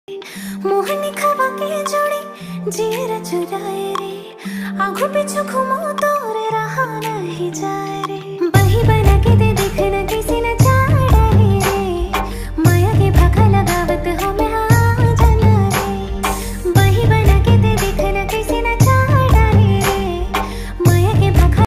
मोहनी खवा के जोड़ी जीर चुराए रे, आंखों पीछू घुमाओ तो रे रहा नहीं जाए रे।